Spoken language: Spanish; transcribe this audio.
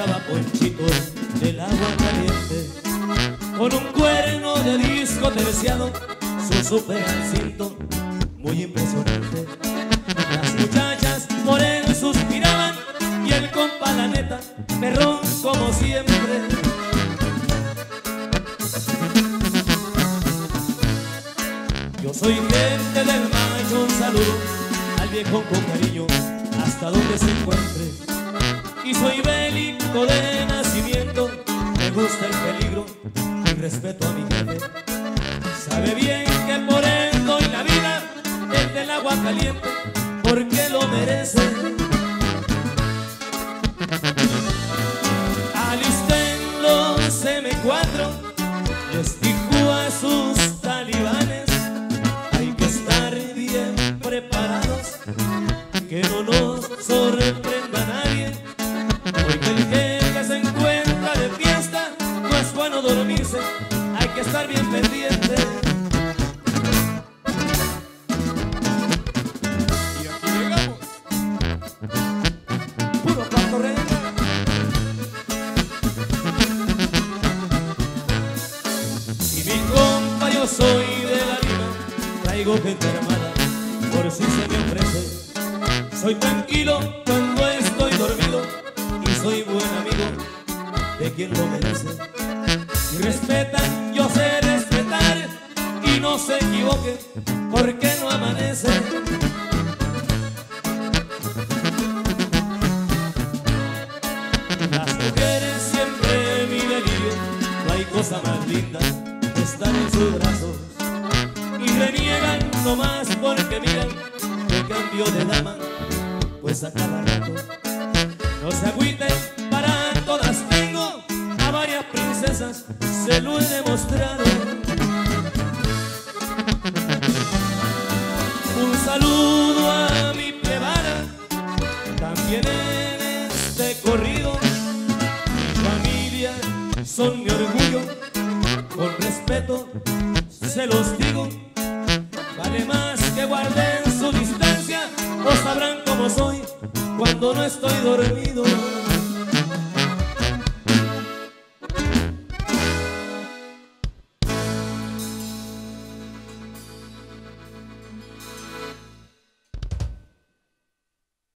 estaba Ponchito del agua caliente, con un cuerno de disco terciado, su super al cinto, muy impresionante. Las muchachas por él suspiraban y el compa la neta, perrón como siempre. Yo soy gente del macho, un saludo al viejo con cariño hasta donde se encuentre. Y soy bélico de nacimiento, me gusta el peligro y respeto a mi jefe. Sabe bien que por él doy la vida, el del agua caliente, porque lo merece. Alisten los M4, les dijo a sus talibanes, hay que estar bien preparados, que no nos sorprenda nadie, porque el jefe se encuentra de fiesta, no es bueno dormirse, hay que estar bien pendiente. Y aquí llegamos. Puro cuarto rey. Y mi compa, yo soy de la Lima, traigo gente armada por si se me ofrece. Soy tranquilo cuando estoy dormido y soy buen amigo de quien lo merece. Si respetan, yo sé respetar y no se equivoque porque no amanece. Las mujeres siempre mi delirio, no hay cosa más linda que estar en sus brazos, y reniegan nomás porque miran que cambio de dama, pues a cada rato. No se agüiten, para todas tengo, a varias princesas se lo he demostrado. Un saludo a mi plebada, también en este corrido. Mi familia son mi orgullo, con respeto se los digo. Vale más que guarden su distancia, o sabrán cómo soy cuando no estoy dormido.